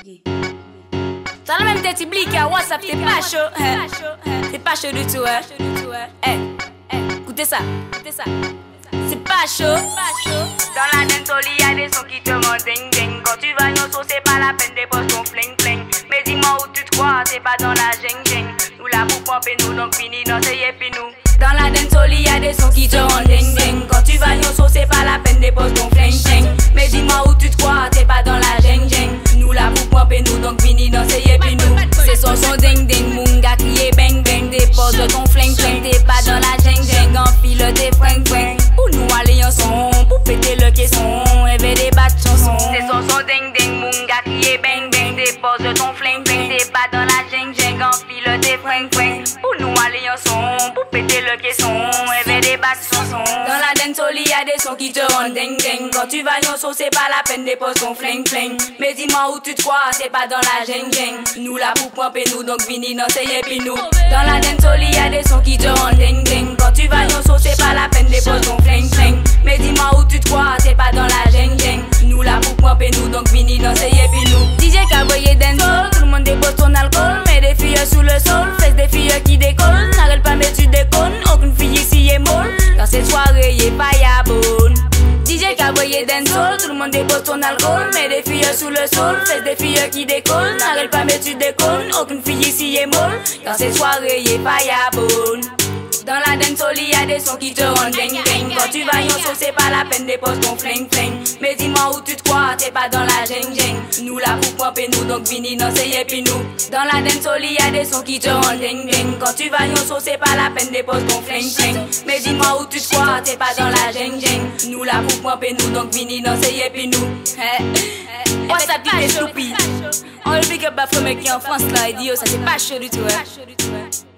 T'as la même tête blique à WhatsApp, t'es pas chaud, hein. C'est pas chaud du tout, hein. Écoutez ça, c'est pas chaud. Dans la dancehall, y a des sons qui te rendent ding ding. Quand tu vas nous c'est pas la peine de poser ton fling fling. Mais dis-moi où tu te crois, c'est pas dans la jing jing. Nous la pour pomper nous, donc fini dans ces yépis nous. Dans la dancehall, y a des sons qui te rendent ding ding. Quand tu vas nous c'est pas la peine de poser ton fling fling. Mais dis-moi où tu te crois, t'es pas dans la jing jing. Nous la pour pomper nous, donc fini dans ces yépis nous. Ces sons sont ding ding, munga crier bang bang. Dépose ton fling fling, t'es pas dans la jing jing. Enfile tes fring fring. Pour nous aller en son, pour péter le caisson, éveiller des battre chansons. Ces sons sont ding ding, munga crier bang bang. Dépose ton fling fling, t'es pas dans la jing jing. Enfile tes fring fring. Pour nous aller en son, pour péter le caisson, éveiller des battre chansons. Dans la dancehall, y a des sons qui te rendent ding ding. Quand tu vas yon c'est pas la peine dépose ton fling fling. Mais dis-moi où tu te crois, c'est pas dans la jing jing. Nous la pour pomper nous, donc vini dans ces yépis nous. Dans la dancehall, y a des sons qui te rendent ding ding. Quand tu vas yon c'est pas la peine dépose ton fling fling. Mais dis-moi où tu te crois, c'est pas dans la jing jing. Nous la pour pomper nous, donc vini dans ces yépis nous. DJ Kaboye dancehall, tout le monde dépose son alcool. Mais des filles sous le sol, fesses des filles qui décollent. N'arrête pas mais tu déconnes, aucune fille ici est molle. Dans cette soirée, y'a pas y'a bonne. DJ Kaboye dancehall, tout le monde dépose son alcool. Mais des filles sous le sol, fesses des filles qui décollent. N'arrête pas mais tu déconnes, aucune fille ici est molle. Dans cette soirée, y'a pas y'a bonne. Dans la dancehall, y a des sons qui te rendent ding ding. Quand tu vas yon c'est pas la peine dépose ton fling fling. Mais dis-moi où tu te crois, t'es pas dans la jing jing. Nous la pour pomper nous, donc vini dans ces yépis nous. Dans la dancehall, y a des sons qui te rendent ding ding. Quand tu vas yon c'est pas la peine dépose ton fling fling. Mais dis-moi où tu te crois, t'es pas dans la jing jing. Nous la pour pomper nous, donc vini dans ces yépis nous. What's up, t'es stupide? On le big up à Femme qui en France là, et dit ça c'est pas chaud du tout, hein.